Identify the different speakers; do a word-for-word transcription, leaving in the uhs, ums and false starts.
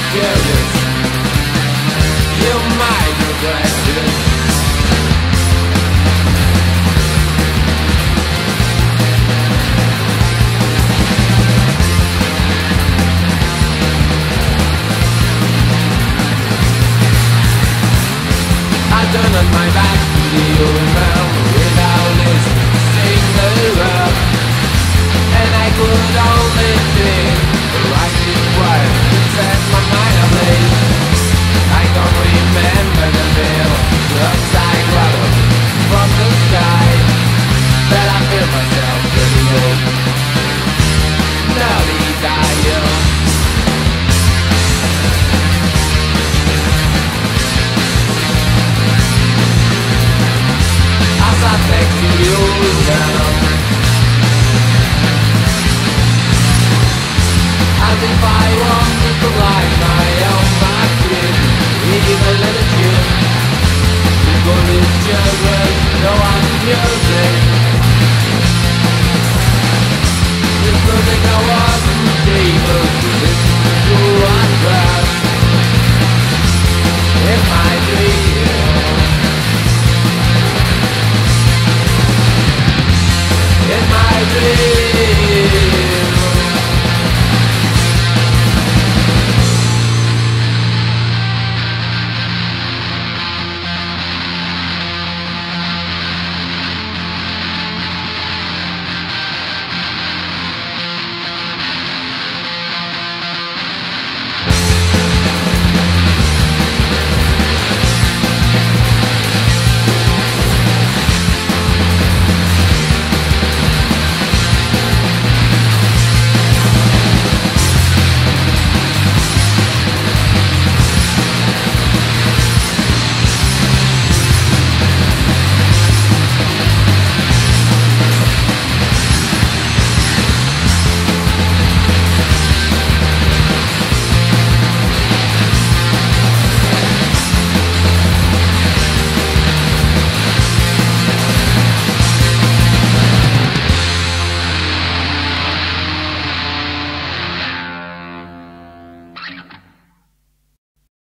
Speaker 1: curious. You might regret it. I turned on my back to the old man without his single word, and I could only think the rising wire set my mind ablaze. I don't remember the veil, upside water from the sky, that I feel myself pretty old, nearly dying. As I take you down, as if I wanted to light my own market, even a little tune. People with children, no one's music. This music I want.